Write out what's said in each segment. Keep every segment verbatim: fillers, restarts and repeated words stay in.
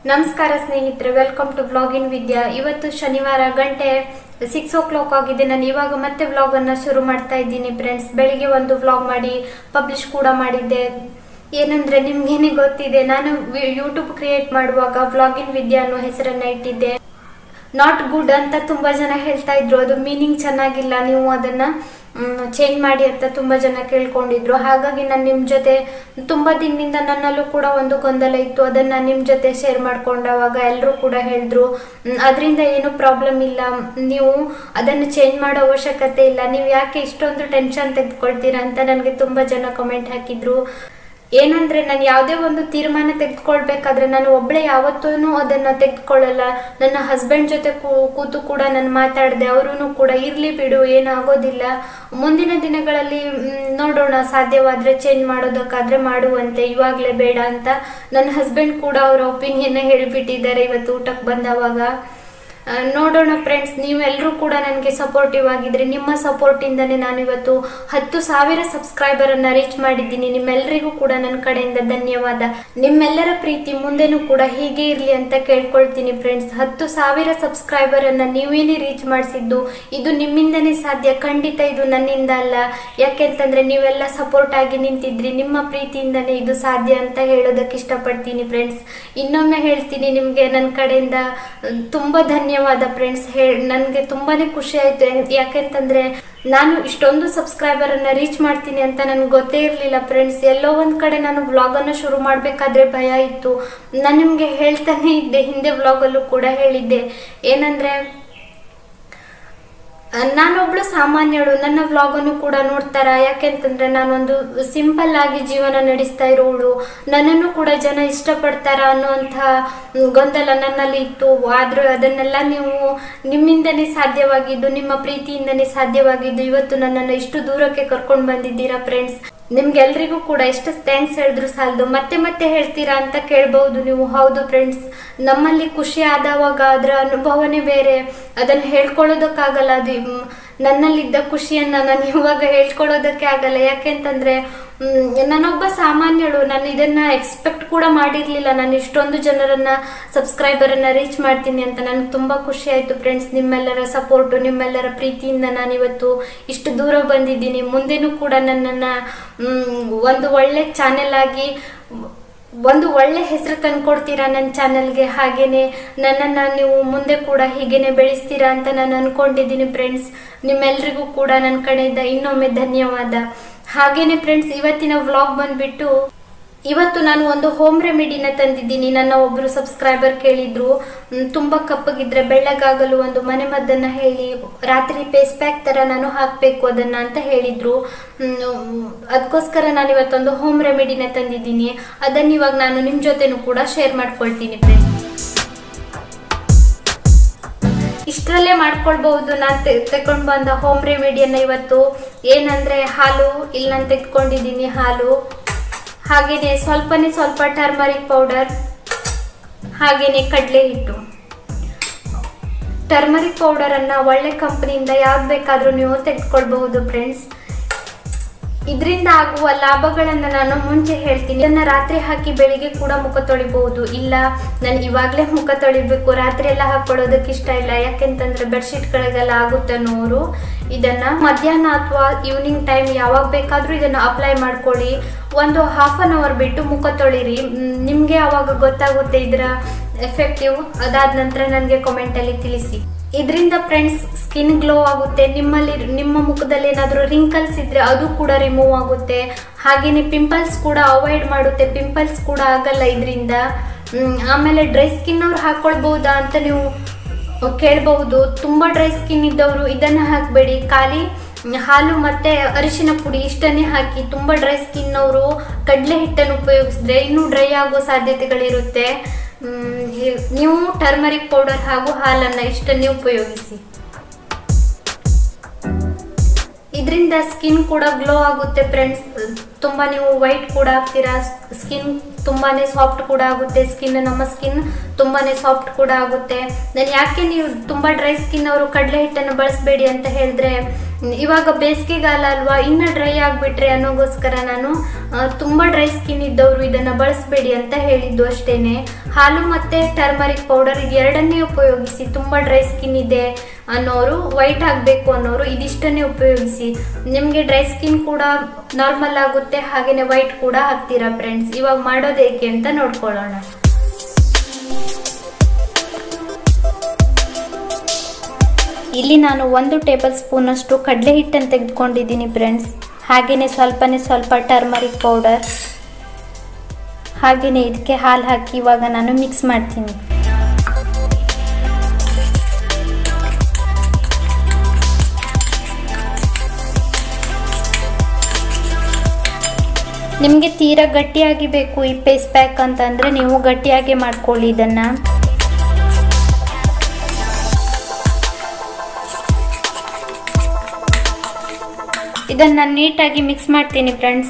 ನಮಸ್ಕಾರ ಸ್ನೇಹಿತರೆ, welcome to vlog in Vidya. ಇವತ್ತು ಶನಿವಾರ, ಗಂಟೆ ಸಿಕ್ಸ್ ಓ ಕ್ಲಾಕ್ ಆಗಿದೆ. ನಾನು ಇವಾಗ ಮತ್ತೆ ವ್ಲಾಗ್ ಅನ್ನ ಶುರು ಮಾಡ್ತಾ ಇದ್ದೀನಿ ಫ್ರೆಂಡ್ಸ್. ಬೆಳಿಗ್ಗೆ ಒಂದು ವ್ಲಾಗ್ ಮಾಡಿ ಪಬ್ಲಿಷ್ ಕೂಡ ಮಾಡಿದ್ದೆ. ಏನಂದ್ರೆ ನಿಮ್ಗೇನೆ ಗೊತ್ತಿದೆ, ನಾನು ಯೂಟ್ಯೂಬ್ ಕ್ರಿಯೇಟ್ ಮಾಡುವಾಗ ವ್ಲಾಗ್ ಇನ್ ವಿದ್ಯಾ ಅನ್ನೋ ಹೆಸರನ್ನ ಇಟ್ಟಿದ್ದೆ. ನಾಟ್ ಗುಡ್ ಅಂತ ತುಂಬಾ ಜನ ಹೇಳ್ತಾ ಇದ್ರು, ಅದು ಮೀನಿಂಗ್ ಚೆನ್ನಾಗಿಲ್ಲ, ನೀವು ಅದನ್ನ ಚೇಂಜ್ ಮಾಡಿ ಅಂತ ತುಂಬಾ ಜನ ಕೇಳ್ಕೊಂಡಿದ್ರು. ಹಾಗಾಗಿ ನಾನು ನಿಮ್ ಜೊತೆ ತುಂಬಾ ದಿನದಿಂದ ನನ್ನಲ್ಲೂ ಕೂಡ ಒಂದು ಗೊಂದಲ ಇತ್ತು, ಅದನ್ನ ನಿಮ್ ಜೊತೆ ಶೇರ್ ಮಾಡ್ಕೊಂಡಾಗ ಎಲ್ಲರೂ ಕೂಡ ಹೇಳಿದ್ರು ಅದರಿಂದ ಏನು ಪ್ರಾಬ್ಲಮ್ ಇಲ್ಲ, ನೀವು ಅದನ್ನು ಚೇಂಜ್ ಮಾಡೋ ಅವಶ್ಯಕತೆ ಇಲ್ಲ, ನೀವು ಯಾಕೆ ಇಷ್ಟೊಂದು ಟೆನ್ಷನ್ ತೆಗೆದುಕೊಳ್ತೀರಾ ಅಂತ ನನಗೆ ತುಂಬಾ ಜನ ಕಮೆಂಟ್ ಹಾಕಿದ್ರು. ಏನಂದ್ರೆ ನಾನು ಯಾವುದೇ ಒಂದು ತೀರ್ಮಾನ ತೆಗೆದುಕೊಳ್ಬೇಕಾದ್ರೆ ನಾನು ಒಬ್ಬಳೆ ಯಾವತ್ತೂ ಅದನ್ನ ತೆಗೆದುಕೊಳ್ಳಲ್ಲ. ನನ್ನ ಹಸ್ಬೆಂಡ್ ಜೊತೆ ಕೂತು ಕೂಡ ನಾನು ಮಾತಾಡಿದೆ, ಅವರು ಕೂಡ ಇರ್ಲಿ ಬಿಡು, ಏನಾಗೋದಿಲ್ಲ, ಮುಂದಿನ ದಿನಗಳಲ್ಲಿ ನೋಡೋಣ, ಸಾಧ್ಯವಾದ್ರೆ ಚೇಂಜ್ ಮಾಡೋದಕ್ಕಾದ್ರೆ ಮಾಡುವಂತೆ, ಇವಾಗ್ಲೇ ಬೇಡ ಅಂತ ನನ್ನ ಹಸ್ಬೆಂಡ್ ಕೂಡ ಅವರ ಒಪಿನಿಯನ್ ಹೇಳಿಬಿಟ್ಟಿದ್ದಾರೆ ಇವತ್ತು ಊಟಕ್ಕೆ ಬಂದವಾಗ. ನೋಡೋಣ ಫ್ರೆಂಡ್ಸ್, ನೀವೆಲ್ಲರೂ ಕೂಡ ನನಗೆ ಸಪೋರ್ಟಿವ್ ಆಗಿದ್ರೆ, ನಿಮ್ಮ ಸಪೋರ್ಟ್ ಇಂದಾನೆ ನಾನು ಇವತ್ತು ಹತ್ತು ಸಾವಿರ ಸಬ್ಸ್ಕ್ರೈಬರ್ ಅನ್ನ ರೀಚ್ ಮಾಡಿದ್ದೀನಿ. ನಿಮ್ಮೆಲ್ಲರಿಗೂ ಕೂಡ ನನ್ನ ಕಡೆಯಿಂದ ಧನ್ಯವಾದ. ನಿಮ್ಮೆಲ್ಲರ ಪ್ರೀತಿ ಮುಂದೆನೂ ಕೂಡ ಹೀಗೆ ಇರ್ಲಿ ಅಂತ ಕೇಳ್ಕೊಳ್ತೀನಿ ಫ್ರೆಂಡ್ಸ್. ಹತ್ತು ಸಾವಿರ ಸಬ್ಸ್ಕ್ರೈಬರ್ ಅನ್ನ ನೀವೇನೇ ರೀಚ್ ಮಾಡಿಸಿದ್ದು, ಇದು ನಿಮ್ಮಿಂದನೇ ಸಾಧ್ಯ, ಖಂಡಿತ ಇದು ನನ್ನಿಂದ ಅಲ್ಲ. ಯಾಕೆಂತಂದ್ರೆ ನೀವೆಲ್ಲ ಸಪೋರ್ಟ್ ಆಗಿ ನಿಂತಿದ್ರಿ, ನಿಮ್ಮ ಪ್ರೀತಿಯಿಂದನೇ ಇದು ಸಾಧ್ಯ ಅಂತ ಹೇಳೋದಕ್ಕೆ ಇಷ್ಟಪಡ್ತೀನಿ ಫ್ರೆಂಡ್ಸ್. ಇನ್ನೊಮ್ಮೆ ಹೇಳ್ತೀನಿ, ನಿಮ್ಗೆ ನನ್ನ ಕಡೆಯಿಂದ ತುಂಬಾ ಧನ್ಯವಾದ ಧನ್ಯವಾದ ಫ್ರೆಂಡ್ಸ್. ಹೇ ನನಗೆ ತುಂಬಾನೇ ಖುಷಿ ಆಯ್ತು. ಯಾಕೆಂತಂದ್ರೆ ನಾನು ಇಷ್ಟೊಂದು ಸಬ್ಸ್ಕ್ರೈಬರ್ ಅನ್ನ ರೀಚ್ ಮಾಡ್ತೀನಿ ಅಂತ ನನ್ಗೆ ಗೊತ್ತೇ ಇರಲಿಲ್ಲ ಫ್ರೆಂಡ್ಸ್. ಎಲ್ಲೋ ಒಂದ್ ಕಡೆ ನಾನು ವ್ಲಾಗ್ ಅನ್ನ ಶುರು ಮಾಡ್ಬೇಕಾದ್ರೆ ಭಯ ಇತ್ತು. ನಾನು ನಿಮ್ಗೆ ಹೇಳ್ತಾನೆ ಇದ್ದೆ, ಹಿಂದೆ ವ್ಲಾಗ್ ಅಲ್ಲೂ ಕೂಡ ಹೇಳಿದ್ದೆ, ಏನಂದ್ರೆ ನಾನೊಬ್ಳು ಸಾಮಾನ್ಯಳು, ನನ್ನ ವ್ಲಾಗ್ ಅನ್ನು ಕೂಡ ನೋಡ್ತಾರ. ಯಾಕೆಂತಂದ್ರೆ ನಾನೊಂದು ಸಿಂಪಲ್ ಆಗಿ ಜೀವನ ನಡೆಸ್ತಾ ಇರೋಳು, ನನ್ನನ್ನು ಕೂಡ ಜನ ಇಷ್ಟಪಡ್ತಾರ ಅನ್ನುವಂಥ ಗೊಂದಲ ನನ್ನಲ್ಲಿ ಇತ್ತು. ಆದ್ರೂ ಅದನ್ನೆಲ್ಲ ನೀವು ನಿಮ್ಮಿಂದನೇ ಸಾಧ್ಯವಾಗಿದ್ದು, ನಿಮ್ಮ ಪ್ರೀತಿಯಿಂದನೇ ಸಾಧ್ಯವಾಗಿದ್ದು ಇವತ್ತು ನನ್ನನ್ನು ಇಷ್ಟು ದೂರಕ್ಕೆ ಕರ್ಕೊಂಡು ಬಂದಿದ್ದೀರಾ ಫ್ರೆಂಡ್ಸ್. ನಿಮ್ಗೆಲ್ರಿಗೂ ಕೂಡ ಎಷ್ಟು ಥ್ಯಾಂಕ್ಸ್ ಹೇಳಿದ್ರು ಸಾಲದು. ಮತ್ತೆ ಮತ್ತೆ ಹೇಳ್ತೀರಾ ಅಂತ ಕೇಳ್ಬಹುದು ನೀವು. ಹೌದು ಫ್ರೆಂಡ್ಸ್, ನಮ್ಮಲ್ಲಿ ಖುಷಿ ಆದವಾಗ ಅದರ ಅನುಭವನೇ ಬೇರೆ, ಅದನ್ನು ಹೇಳ್ಕೊಳ್ಳೋದಕ್ಕಾಗಲ್ಲ. ಅದು ನನ್ನಲ್ಲಿದ್ದ ಖುಷಿಯನ್ನ ನಾನು ಇವಾಗ ಹೇಳ್ಕೊಳ್ಳೋದಕ್ಕೆ ಆಗಲ್ಲ. ಯಾಕೆಂತಂದ್ರೆ ನಾನೊಬ್ಬ ಸಾಮಾನ್ಯಳು, ನಾನು ಇದನ್ನ ಎಕ್ಸ್ಪೆಕ್ಟ್ ಕೂಡ ಮಾಡಿರ್ಲಿಲ್ಲ, ನಾನು ಇಷ್ಟೊಂದು ಜನರನ್ನ ಸಬ್ಸ್ಕ್ರೈಬರ್ ಅನ್ನ ರೀಚ್ ಮಾಡ್ತೀನಿ ಅಂತ. ನನಗೆ ತುಂಬಾ ಖುಷಿ ಆಯ್ತು ಫ್ರೆಂಡ್ಸ್. ನಿಮ್ಮೆಲ್ಲರ ಸಪೋರ್ಟು, ನಿಮ್ಮೆಲ್ಲರ ಪ್ರೀತಿಯಿಂದ ನಾನು ಇವತ್ತು ಇಷ್ಟು ದೂರ ಬಂದಿದ್ದೀನಿ. ಮುಂದೆನೂ ಕೂಡ ನನ್ನನ್ನ ಒಂದು ಒಳ್ಳೆ ಚಾನೆಲ್ ಆಗಿ ಒಂದು ಒಳ್ಳೆ ಹೆಸರು ತಂದ್ಕೊಡ್ತೀರಾ ನನ್ನ ಚಾನೆಲ್ಗೆ. ಹಾಗೇನೆ ನನ್ನನ್ನ ನೀವು ಮುಂದೆ ಕೂಡ ಹೀಗೇನೆ ಬೆಳೆಸ್ತೀರಾ ಅಂತ ನಾನು ಅನ್ಕೊಂಡಿದ್ದೀನಿ ಫ್ರೆಂಡ್ಸ್. ನಿಮ್ಮೆಲ್ರಿಗೂ ಕೂಡ ನನ್ನ ಕಡೆಯಿಂದ ಇನ್ನೊಮ್ಮೆ ಧನ್ಯವಾದ. ಹಾಗೇನೆ ಫ್ರೆಂಡ್ಸ್, ಇವತ್ತಿನ ವ್ಲಾಗ್ ಬಂದ್ಬಿಟ್ಟು, ಇವತ್ತು ನಾನು ಒಂದು ಹೋಮ್ ರೆಮಿಡಿನ ತಂದಿದ್ದೀನಿ. ನನ್ನ ಒಬ್ರು ಸಬ್ಸ್ಕ್ರೈಬರ್ ಕೇಳಿದ್ರು, ತುಂಬಾ ಕಪ್ಪಗಿದ್ರೆ ಬೆಳ್ಳಗಾಗಲು ಒಂದು ಮನೆ ಮದ್ದನ್ನ ಹೇಳಿ, ರಾತ್ರಿ ಫೇಸ್ ಪ್ಯಾಕ್ ತರ ನಾನು ಹಾಕ್ಬೇಕು ಅದನ್ನ ಅಂತ ಹೇಳಿದ್ರು. ಅದಕ್ಕೋಸ್ಕರ ನಾನು ಇವತ್ತೊಂದು ಹೋಮ್ ರೆಮಿಡಿನ ತಂದಿದ್ದೀನಿ. ಅದನ್ನ ಇವಾಗ ನಾನು ನಿಮ್ ಜೊತೆನೂ ಕೂಡ ಶೇರ್ ಮಾಡ್ಕೊಳ್ತೀನಿ ಫ್ರೆಂಡ್ಸ್. ಇಷ್ಟರಲ್ಲೇ ಮಾಡ್ಕೊಳ್ಬಹುದು. ನಾನು ತೆಗೊಂಡು ಬಂದ ಹೋಮ್ ರೆಮಿಡಿಯನ್ನ ಇವತ್ತು ಏನಂದ್ರೆ, ಹಾಲು ಇಲ್ಲಿ ನಾನು ತೆಗೆದುಕೊಂಡಿದ್ದೀನಿ, ಹಾಲು, ಹಾಗೇನೆ ಸ್ವಲ್ಪನೇ ಸ್ವಲ್ಪ ಟರ್ಮರಿಕ್ ಪೌಡರ್, ಹಾಗೇನೆ ಕಡಲೆ ಹಿಟ್ಟು. ಟರ್ಮರಿಕ್ ಪೌಡರ್ ಅನ್ನ ಒಳ್ಳೆ ಕಂಪನಿಯಿಂದ ಯಾವ್ದು ಬೇಕಾದ್ರೂ ನೀವು ತೆಗೆದುಕೊಳ್ಬಹುದು ಫ್ರೆಂಡ್ಸ್. ಇದರಿಂದ ಆಗುವ ಲಾಭಗಳನ್ನ ನಾನು ಮುಂಚೆ ಹೇಳ್ತೀನಿ. ಇದನ್ನ ರಾತ್ರಿ ಹಾಕಿ ಬೆಳಿಗ್ಗೆ ಕೂಡ ಮುಖ ತೊಳಿಬಹುದು. ಇಲ್ಲ ನಾನು ಇವಾಗ್ಲೇ ಮುಖ ತೊಳಿಬೇಕು, ರಾತ್ರಿ ಎಲ್ಲ ಹಾಕೊಳ್ಳೋದಕ್ಕೆ ಇಷ್ಟ ಇಲ್ಲ, ಯಾಕೆಂತಂದ್ರೆ ಬೆಡ್ಶೀಟ್ ಗಳಿಗೆಲ್ಲ ಆಗುತ್ತೆ ಅನ್ನೋರು ಇದನ್ನ ಮಧ್ಯಾಹ್ನ ಅಥವಾ ಈವ್ನಿಂಗ್ ಟೈಮ್ ಯಾವಾಗ ಬೇಕಾದ್ರೂ ಇದನ್ನ ಅಪ್ಲೈ ಮಾಡ್ಕೊಳ್ಳಿ. ಒಂದು ಹಾಫ್ ಅನ್ ಅವರ್ ಬಿಟ್ಟು ಮುಖ ತೊಳಿರಿ, ನಿಮ್ಗೆ ಅವಾಗ ಗೊತ್ತಾಗುತ್ತೆ ಇದರ ಎಫೆಕ್ಟಿವ್. ಅದಾದ ನಂತರ ನನಗೆ ಕಾಮೆಂಟ್ ಅಲ್ಲಿ ತಿಳಿಸಿ. ಇದರಿಂದ ಫ್ರೆಂಡ್ಸ್ ಸ್ಕಿನ್ ಗ್ಲೋ ಆಗುತ್ತೆ. ನಿಮ್ಮಲ್ಲಿ ನಿಮ್ಮ ಮುಖದಲ್ಲಿ ಏನಾದರೂ ರಿಂಕಲ್ಸ್ ಇದ್ರೆ ಅದು ಕೂಡ ರಿಮೂವ್ ಆಗುತ್ತೆ. ಹಾಗೇನೆ ಪಿಂಪಲ್ಸ್ ಕೂಡ ಅವಾಯ್ಡ್ ಮಾಡುತ್ತೆ, ಪಿಂಪಲ್ಸ್ ಕೂಡ ಆಗಲ್ಲ ಇದರಿಂದ. ಆಮೇಲೆ ಡ್ರೈ ಸ್ಕಿನ್ ಅವ್ರು ಹಾಕೊಳ್ಬಹುದಾ ಅಂತ ನೀವು ಕೇಳಬಹುದು. ತುಂಬಾ ಡ್ರೈ ಸ್ಕಿನ್ ಇದ್ದವರು ಇದನ್ನ ಹಾಕಬೇಡಿ, ಖಾಲಿ ಹಾಲು ಮತ್ತೆ ಅರಿಶಿನ ಪುಡಿ ಇಷ್ಟನ್ನೇ ಹಾಕಿ. ತುಂಬಾ ಡ್ರೈ ಸ್ಕಿನ್ ಅವರು ಕಡಲೆ ಹಿಟ್ಟನ್ನು ಉಪಯೋಗಿಸಿದ್ರೆ ಇನ್ನೂ ಡ್ರೈ ಆಗೋ ಸಾಧ್ಯತೆಗಳಿರುತ್ತೆ. ನೀವು ಟರ್ಮರಿಕ್ ಪೌಡರ್ ಹಾಗೂ ಹಾಲನ್ನ ಇಷ್ಟನ್ನೇ ಉಪಯೋಗಿಸಿ. ಇದರಿಂದ ಸ್ಕಿನ್ ಕೂಡ ಗ್ಲೋ ಆಗುತ್ತೆ ಫ್ರೆಂಡ್ಸ್. ತುಂಬಾ ನೀವು ವೈಟ್ ಕೂಡ ಆಗ್ತೀರಾ, ಸ್ಕಿನ್ ತುಂಬಾನೇ ಸಾಫ್ಟ್ ಕೂಡ ಆಗುತ್ತೆ. ಸ್ಕಿನ್ ನಮ್ಮ ಸ್ಕಿನ್ ತುಂಬಾನೇ ಸಾಫ್ಟ್ ಕೂಡ ಆಗುತ್ತೆ. ನಾನು ಯಾಕೆ ನೀವು ತುಂಬಾ ಡ್ರೈ ಸ್ಕಿನ್ ಅವರು ಕಡಲೆ ಹಿಟ್ಟನ್ನು ಬಳಸಬೇಡಿ ಅಂತ ಹೇಳಿದ್ರೆ, ಇವಾಗ ಬೇಸಿಗೆಗಾಲ ಅಲ್ವಾ, ಇನ್ನು ಡ್ರೈ ಆಗಿಬಿಟ್ರೆ ಅನ್ನೋಗೋಸ್ಕರ ನಾನು ತುಂಬ ಡ್ರೈ ಸ್ಕಿನ್ ಇದ್ದವರು ಇದನ್ನು ಬಳಸಬೇಡಿ ಅಂತ ಹೇಳಿದ್ದು ಅಷ್ಟೇನೆ. ಹಾಲು ಮತ್ತು ಟರ್ಮರಿಕ್ ಪೌಡರ್ ಇದು ಎರಡನ್ನೇ ಉಪಯೋಗಿಸಿ. ತುಂಬ ಡ್ರೈ ಸ್ಕಿನ್ ಇದೆ ಅನ್ನೋರು, ವೈಟ್ ಆಗಬೇಕು ಅನ್ನೋರು ಇದಿಷ್ಟನ್ನೇ ಉಪಯೋಗಿಸಿ. ನಿಮಗೆ ಡ್ರೈ ಸ್ಕಿನ್ ಕೂಡ ನಾರ್ಮಲ್ ಆಗುತ್ತೆ, ಹಾಗೆಯೇ ವೈಟ್ ಕೂಡ ಆಗ್ತೀರಾ ಫ್ರೆಂಡ್ಸ್. ಇವಾಗ ಮಾಡೋದು ಏಕೆ ಅಂತ ನೋಡ್ಕೊಳ್ಳೋಣ. ಇಲ್ಲಿ ನಾನು ಒಂದು ಟೇಬಲ್ ಸ್ಪೂನಷ್ಟು ಕಡಲೆ ಹಿಟ್ಟನ್ನು ತೆಗೆದುಕೊಂಡಿದ್ದೀನಿ ಫ್ರೆಂಡ್ಸ್. ಹಾಗೆಯೇ ಸ್ವಲ್ಪನೇ ಸ್ವಲ್ಪ ಟರ್ಮರಿಕ್ ಪೌಡರ್, ಹಾಗೆಯೇ ಇದಕ್ಕೆ ಹಾಲು ಹಾಕಿ ಇವಾಗ ನಾನು ಮಿಕ್ಸ್ ಮಾಡ್ತೀನಿ. ನಿಮಗೆ ತೀರಾ ಗಟ್ಟಿಯಾಗಿ ಬೇಕು ಈ ಫೇಸ್ ಪ್ಯಾಕ್ ಅಂತಂದರೆ ನೀವು ಗಟ್ಟಿಯಾಗಿ ಮಾಡ್ಕೊಳ್ಳಿ ಇದನ್ನು. ಇದನ್ನು ನಾನು ನೀಟಾಗಿ ಮಿಕ್ಸ್ ಮಾಡ್ತೀನಿ ಫ್ರೆಂಡ್ಸ್.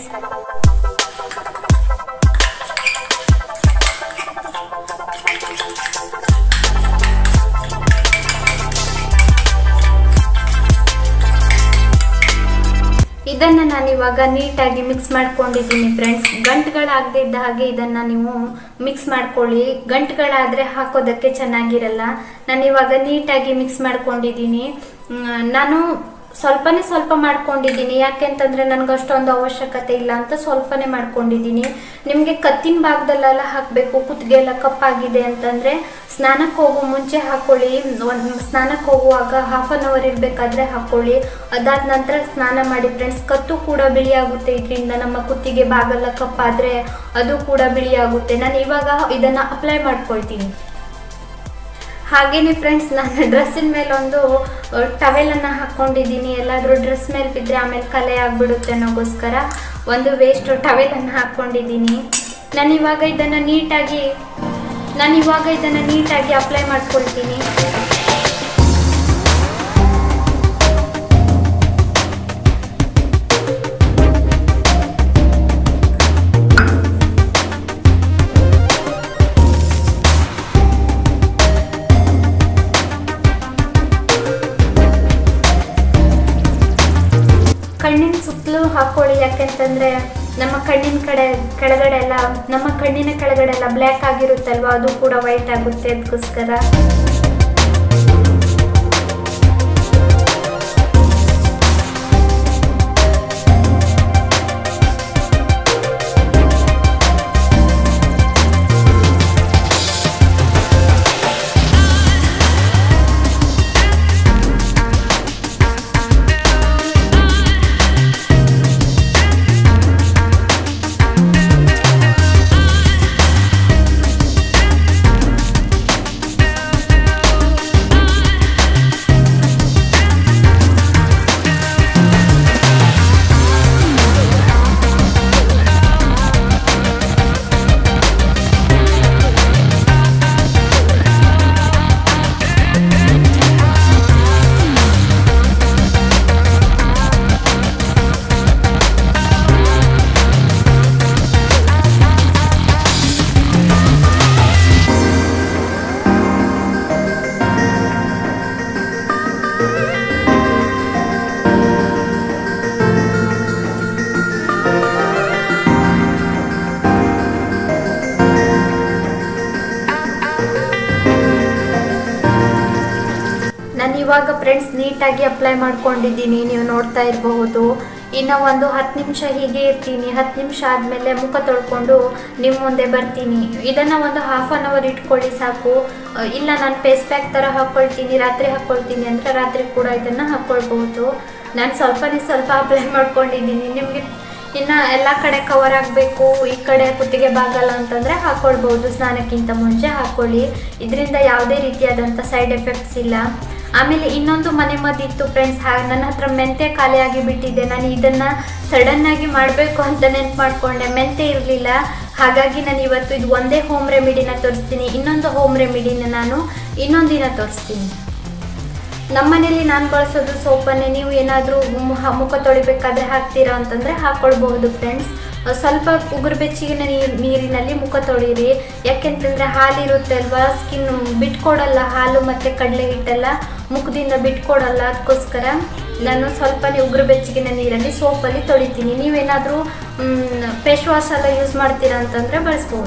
ಇದನ್ನು ನಾನು ಇವಾಗ ನೀಟಾಗಿ ಮಿಕ್ಸ್ ಮಾಡ್ಕೊಂಡಿದ್ದೀನಿ ಫ್ರೆಂಡ್ಸ್. ಗಂಟುಗಳಾಗದೇ ಇದ್ದ ಹಾಗೆ ಇದನ್ನು ನೀವು ಮಿಕ್ಸ್ ಮಾಡ್ಕೊಳ್ಳಿ. ಗಂಟುಗಳಾದರೆ ಹಾಕೋದಕ್ಕೆ ಚೆನ್ನಾಗಿರಲ್ಲ. ನಾನು ಇವಾಗ ನೀಟಾಗಿ ಮಿಕ್ಸ್ ಮಾಡ್ಕೊಂಡಿದ್ದೀನಿ. ನಾನು ಸ್ವಲ್ಪನೇ ಸ್ವಲ್ಪ ಮಾಡ್ಕೊಂಡಿದ್ದೀನಿ, ಯಾಕೆಂತಂದರೆ ನನಗೆ ಅಷ್ಟೊಂದು ಅವಶ್ಯಕತೆ ಇಲ್ಲ ಅಂತ ಸ್ವಲ್ಪನೇ ಮಾಡ್ಕೊಂಡಿದ್ದೀನಿ. ನಿಮಗೆ ಕತ್ತಿನ ಭಾಗದಲ್ಲೆಲ್ಲ ಹಾಕಬೇಕು, ಕುತ್ತಿಗೆ ಎಲ್ಲ ಕಪ್ಪಾಗಿದೆ ಅಂತಂದರೆ ಸ್ನಾನಕ್ಕೆ ಹೋಗೋ ಮುಂಚೆ ಹಾಕ್ಕೊಳ್ಳಿ. ಒಂದು ಸ್ನಾನಕ್ಕೆ ಹೋಗುವಾಗ ಹಾಫ್ ಆನ್ ಅವರ್ ಇರಬೇಕಾದ್ರೆ ಹಾಕ್ಕೊಳ್ಳಿ. ಅದಾದ ನಂತರ ಸ್ನಾನ ಮಾಡಿ ಫ್ರೆಂಡ್ಸ್. ಕತ್ತು ಕೂಡ ಬಿಳಿ ಆಗುತ್ತೆ ಇದರಿಂದ. ನಮ್ಮ ಕುತ್ತಿಗೆ ಭಾಗೆಲ್ಲ ಕಪ್ಪಾದರೆ ಅದು ಕೂಡ ಬಿಳಿ ಆಗುತ್ತೆ. ನಾನು ಇವಾಗ ಇದನ್ನು ಅಪ್ಲೈ ಮಾಡ್ಕೊಳ್ತೀನಿ. ಹಾಗೇನೆ ಫ್ರೆಂಡ್ಸ್, ನಾನು ಡ್ರೆಸ್ಸಿನ ಮೇಲೆ ಒಂದು ಟವೆಲನ್ನು ಹಾಕ್ಕೊಂಡಿದ್ದೀನಿ. ಎಲ್ಲಾದರೂ ಡ್ರೆಸ್ ಮೇಲೆ ಬಿದ್ದರೆ ಆಮೇಲೆ ಕಲೆ ಆಗಿಬಿಡುತ್ತೆ ಅನ್ನೋಗೋಸ್ಕರ ಒಂದು ವೇಸ್ಟ್ ಟವೆಲನ್ನು ಹಾಕ್ಕೊಂಡಿದ್ದೀನಿ. ನಾನು ಇವಾಗ ಇದನ್ನು ನೀಟಾಗಿ ನಾನು ಇವಾಗ ಇದನ್ನು ನೀಟಾಗಿ ಅಪ್ಲೈ ಮಾಡ್ಕೊಳ್ತೀನಿ. ಕಣ್ಣಿನ ಸುತ್ತಲೂ ಹಾಕ್ಕೊಳ್ಳಿ, ಯಾಕೆಂತಂದರೆ ನಮ್ಮ ಕಣ್ಣಿನ ಕಡೆ ಕೆಳಗಡೆ ಎಲ್ಲ ನಮ್ಮ ಕಣ್ಣಿನ ಕೆಳಗಡೆ ಎಲ್ಲ ಬ್ಲ್ಯಾಕ್ ಆಗಿರುತ್ತಲ್ವ, ಅದು ಕೂಡ ವೈಟ್ ಆಗುತ್ತೆ. ಅದಕ್ಕೋಸ್ಕರ ಇವಾಗ ಫ್ರೆಂಡ್ಸ್ ನೀಟಾಗಿ ಅಪ್ಲೈ ಮಾಡ್ಕೊಂಡಿದ್ದೀನಿ, ನೀವು ನೋಡ್ತಾ ಇರಬಹುದು. ಇನ್ನು ಒಂದು ಹತ್ತು ನಿಮಿಷ ಹೀಗೆ ಇರ್ತೀನಿ. ಹತ್ತು ನಿಮಿಷ ಆದಮೇಲೆ ಮುಖ ತೊಳ್ಕೊಂಡು ನಿಮ್ಮ ಮುಂದೆ ಬರ್ತೀನಿ. ಇದನ್ನು ಒಂದು ಹಾಫ್ ಆನ್ ಅವರ್ ಇಟ್ಕೊಳ್ಳಿ ಸಾಕು. ಇಲ್ಲ ನಾನು ಫೇಸ್ ಪ್ಯಾಕ್ ಥರ ಹಾಕ್ಕೊಳ್ತೀನಿ, ರಾತ್ರಿ ಹಾಕ್ಕೊಳ್ತೀನಿ ಅಂದರೆ ರಾತ್ರಿ ಕೂಡ ಇದನ್ನು ಹಾಕ್ಕೊಳ್ಬಹುದು. ನಾನು ಸ್ವಲ್ಪನೇ ಸ್ವಲ್ಪ ಅಪ್ಲೈ ಮಾಡ್ಕೊಂಡಿದ್ದೀನಿ. ನಿಮಗೆ ಇನ್ನು ಎಲ್ಲ ಕಡೆ ಕವರ್ ಆಗಬೇಕು, ಈ ಕಡೆ ಕುತ್ತಿಗೆ ಬಾಗಲ್ಲ ಅಂತಂದರೆ ಹಾಕ್ಕೊಳ್ಬೋದು. ಸ್ನಾನಕ್ಕಿಂತ ಮುಂಚೆ ಹಾಕ್ಕೊಳ್ಳಿ. ಇದರಿಂದ ಯಾವುದೇ ರೀತಿಯಾದಂಥ ಸೈಡ್ ಎಫೆಕ್ಟ್ಸ್ ಇಲ್ಲ. ಆಮೇಲೆ ಇನ್ನೊಂದು ಮನೆ ಮದ್ದಿತ್ತು ಫ್ರೆಂಡ್ಸ್. ಹಾಗೆ ನನ್ನ ಹತ್ರ ಮೆಂತೆ ಖಾಲಿಯಾಗಿ ಬಿಟ್ಟಿದ್ದೆ. ನಾನು ಇದನ್ನು ಸಡನ್ನಾಗಿ ಮಾಡಬೇಕು ಅಂತ ನೆನ್ಪು ಮಾಡಿಕೊಂಡೆ, ಮೆಂತೆ ಇರಲಿಲ್ಲ. ಹಾಗಾಗಿ ನಾನು ಇವತ್ತು ಇದು ಒಂದೇ ಹೋಮ್ ರೆಮಿಡಿನ ತೋರಿಸ್ತೀನಿ. ಇನ್ನೊಂದು ಹೋಮ್ ರೆಮಿಡಿನ ನಾನು ಇನ್ನೊಂದಿನ ತೋರಿಸ್ತೀನಿ. ನಮ್ಮ ಮನೇಲಿ ನಾನು ಬಳಸೋದು ಸೋಪನ್ನೇ. ನೀವು ಏನಾದರೂ ಮುಖ ತೊಳಿಬೇಕಾದ್ರೆ ಹಾಕ್ತೀರಾ ಅಂತಂದರೆ ಹಾಕ್ಕೊಳ್ಬಹುದು ಫ್ರೆಂಡ್ಸ್. ಸ್ವಲ್ಪ ಉಗುರು ಬೆಚ್ಚಗಿನ ನೀರು ನೀರಿನಲ್ಲಿ ಮುಖ ತೊಳೀರಿ. ಯಾಕೆಂತಂದರೆ ಹಾಲಿರುತ್ತೆ ಅಲ್ವಾ, ಸ್ಕಿನ್ ಬಿಟ್ಕೊಡಲ್ಲ. ಹಾಲು ಮತ್ತು ಕಡಲೆ ಹಿಟ್ಟೆಲ್ಲ ಮುಖದಿಂದ ಬಿಟ್ಕೊಡಲ್ಲ. ಅದಕ್ಕೋಸ್ಕರ ನಾನು ಸ್ವಲ್ಪನೇ ಉಗುರು ಬೆಚ್ಚಗಿನ ನೀರಲ್ಲಿ ಸೋಪಲ್ಲಿ ತೊಳಿತೀನಿ. ನೀವೇನಾದರೂ ಫೇಸ್ ವಾಶ್ ಎಲ್ಲ ಯೂಸ್ ಮಾಡ್ತೀರಾ ಅಂತಂದರೆ ಬಳಸ್ಬೋದು.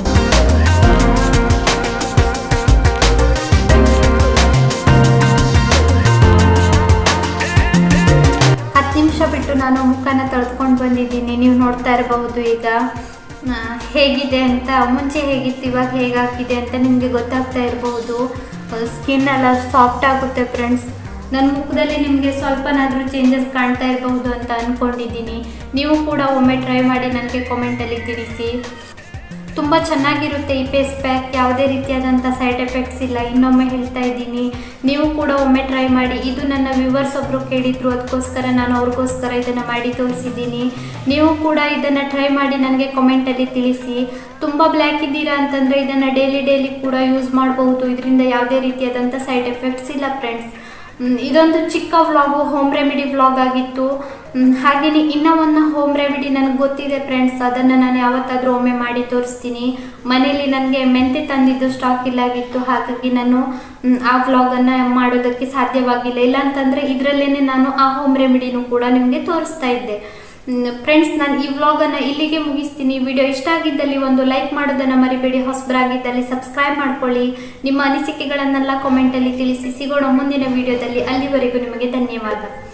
ಹತ್ತು ನಿಮಿಷ ಬಿಟ್ಟು ನಾನು ಮುಖನ ತೊಳೆದುಕೊಂಡು ಬಂದಿದ್ದೀನಿ. ನೀವು ನೋಡ್ತಾ ಇರಬಹುದು ಈಗ ಹೇಗಿದೆ ಅಂತ. ಮುಂಚೆ ಹೇಗಿತ್ತು ಇವಾಗ ಹೇಗಾಗಿದೆ ಅಂತ ನಿಮಗೆ ಗೊತ್ತಾಗ್ತಾ ಇರಬಹುದು. ಸ್ಕಿನ್ ಎಲ್ಲ ಸಾಫ್ಟ್ ಆಗುತ್ತೆ ಫ್ರೆಂಡ್ಸ್. ನನ್ನ ಮುಖದಲ್ಲಿ ನಿಮಗೆ ಸ್ವಲ್ಪನಾದರೂ ಚೇಂಜಸ್ ಕಾಣ್ತಾ ಇರಬಹುದು ಅಂತ ಅಂದ್ಕೊಂಡಿದ್ದೀನಿ. ನೀವು ಕೂಡ ಒಮ್ಮೆ ಟ್ರೈ ಮಾಡಿ ನನಗೆ ಕಾಮೆಂಟಲ್ಲಿ ತಿಳಿಸಿ. ತುಂಬ ಚೆನ್ನಾಗಿರುತ್ತೆ ಈ ಫೇಸ್ ಪ್ಯಾಕ್. ಯಾವುದೇ ರೀತಿಯಾದಂಥ ಸೈಡ್ ಎಫೆಕ್ಟ್ಸ್ ಇಲ್ಲ. ಇನ್ನೊಮ್ಮೆ ಹೇಳ್ತಾ ಇದ್ದೀನಿ, ನೀವು ಕೂಡ ಒಮ್ಮೆ ಟ್ರೈ ಮಾಡಿ. ಇದು ನನ್ನ ವ್ಯೂವರ್ಸ್ ಒಬ್ಬರು ಕೇಳಿದ್ರು, ಅದಕ್ಕೋಸ್ಕರ ನಾನು ಅವ್ರಿಗೋಸ್ಕರ ಇದನ್ನು ಮಾಡಿ ತೋರಿಸಿದ್ದೀನಿ. ನೀವು ಕೂಡ ಇದನ್ನು ಟ್ರೈ ಮಾಡಿ ನನಗೆ ಕಾಮೆಂಟಲ್ಲಿ ತಿಳಿಸಿ. ತುಂಬ ಬ್ಲ್ಯಾಕ್ ಇದ್ದೀರಾ ಅಂತಂದರೆ ಇದನ್ನು ಡೈಲಿ ಡೈಲಿ ಕೂಡ ಯೂಸ್ ಮಾಡಬಹುದು. ಇದರಿಂದ ಯಾವುದೇ ರೀತಿಯಾದಂಥ ಸೈಡ್ ಎಫೆಕ್ಟ್ಸ್ ಇಲ್ಲ ಫ್ರೆಂಡ್ಸ್. ಇದೊಂದು ಚಿಕ್ಕ ವ್ಲಾಗು, ಹೋಮ್ ರೆಮಿಡಿ ವ್ಲಾಗ್ ಆಗಿತ್ತು. ಹಾಗೆಯೇ ಇನ್ನೂ ಒಂದು ಹೋಮ್ ರೆಮಿಡಿ ನನಗೆ ಗೊತ್ತಿದೆ ಫ್ರೆಂಡ್ಸ್, ಅದನ್ನು ನಾನು ಯಾವತ್ತಾದರೂ ಒಮ್ಮೆ ಮಾಡಿ ತೋರಿಸ್ತೀನಿ. ಮನೇಲಿ ನನಗೆ ಮೆಂತೆ ತಂದಿದ್ದು ಸ್ಟಾಕ್ ಇಲ್ಲಾಗಿತ್ತು, ಹಾಗಾಗಿ ನಾನು ಆ ವ್ಲಾಗನ್ನು ಮಾಡೋದಕ್ಕೆ ಸಾಧ್ಯವಾಗಿಲ್ಲ. ಇಲ್ಲ ಅಂತಂದರೆ ಇದರಲ್ಲೇ ನಾನು ಆ ಹೋಮ್ ರೆಮಿಡಿನೂ ಕೂಡ ನಿಮಗೆ ತೋರಿಸ್ತಾ ಇದ್ದೆ. ಫ್ರೆಂಡ್ಸ್, ನಾನು ಈ ವ್ಲಾಗನ್ನು ಇಲ್ಲಿಗೆ ಮುಗಿಸ್ತೀನಿ. ವಿಡಿಯೋ ಇಷ್ಟ ಆಗಿದ್ದಲ್ಲಿ ಒಂದು ಲೈಕ್ ಮಾಡೋದನ್ನು ಮರಿಬೇಡಿ. ಹೊಸಬರಾಗಿದ್ದಲ್ಲಿ ಸಬ್ಸ್ಕ್ರೈಬ್ ಮಾಡ್ಕೊಳ್ಳಿ. ನಿಮ್ಮ ಅನಿಸಿಕೆಗಳನ್ನೆಲ್ಲ ಕಾಮೆಂಟಲ್ಲಿ ತಿಳಿಸಿ. ಸಿಗೋಣ ಮುಂದಿನ ವಿಡಿಯೋದಲ್ಲಿ. ಅಲ್ಲಿವರೆಗೂ ನಿಮಗೆ ಧನ್ಯವಾದ.